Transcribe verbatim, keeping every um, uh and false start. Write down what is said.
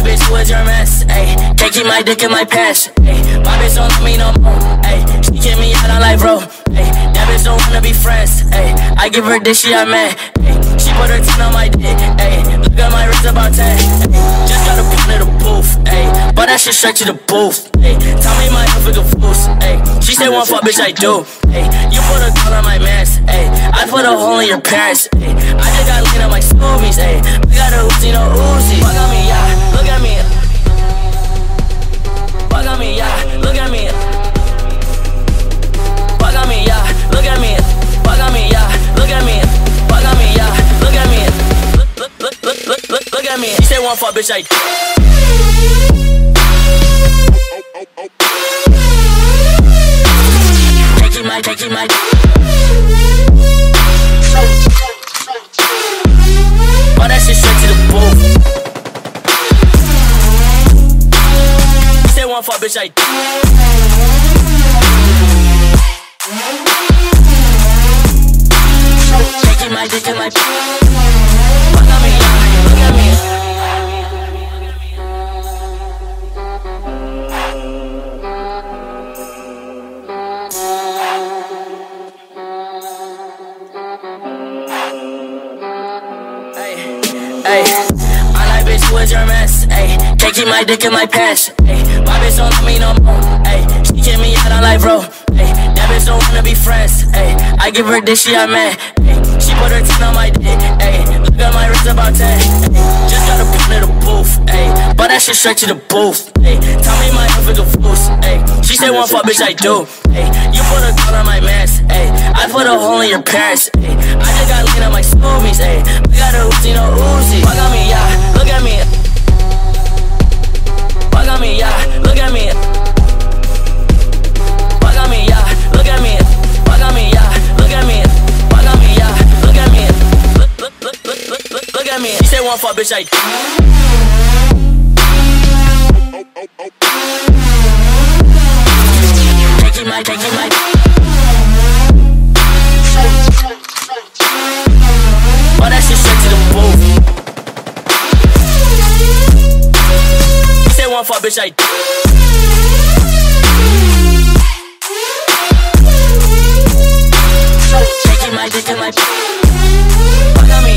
like, bitch, who is your mess? Ayy, can't keep my dick in my pants. Ayy, my bitch don't love me no more. Ayy, she kick me out on life, bro. Ayy, that bitch don't wanna be friends. Ayy, I give her dick, she a man. Ayy, she put her ten on my dick. Ayy, look at my wrist about ten. Ayy, just got a put in the booth. Ayy, but that shit straight to the booth. Ayy, tell me my outfit confused. Ayy, she said one fuck, bitch, I do. Ayy, you put a gun on my mask. Ayy, I put a hole in your parents. Ayy, I just got lean on my smoothies. Ayy, I got a Uzi, no Uzi. Fuck on me, yeah, look at me. Fuck on me, yeah, look at me. Fuck on me, yeah, look at me. Fuck on me, yeah, look at me. Fuck on me, yeah, look at me. Look, look, look, look, look, look, look at me. She said one fuck, bitch, I. Take it, my, take it, my. But that shit straight to the booth. Say one fuck, bitch, I. Take it, my dick in my. Fuck on me, yeah, look at me. Ay, I like, bitch, who is your mess? Ay, can't keep my dick in my pants. Ay, my bitch don't love me no more. Ay, she kick me out on life, bro. Ay, that bitch don't wanna be friends. Ay, I give her dick, she a man. Ay, she put her ten on my dick. Ay, look at my wrist about ten. Ay, just got a put in the booth. Ay, but that shit straight to the booth. Ay, tell me my outfit confused. Ay, she said one fuck, bitch, I do. Ay, you put a gun on my mask. Ay, I put a hole in your parents. Ay, I just got lean on my smoothies. Ay, I got a Uzi, no Uzi. Fuck on me, yeah, look at me. Fuck on me, yeah, look at me. Fuck on me, yeah, look at me. Fuck on me, yeah, look at me. Fuck on me, yeah, look at me. Look, look, look, look, look, look, look at me. She said one fuck, bitch, I. Take it, my, take it, my. But that shit straight to the booth. Say one fuck, bitch, I. Take it, my dick in my. Fuck on me.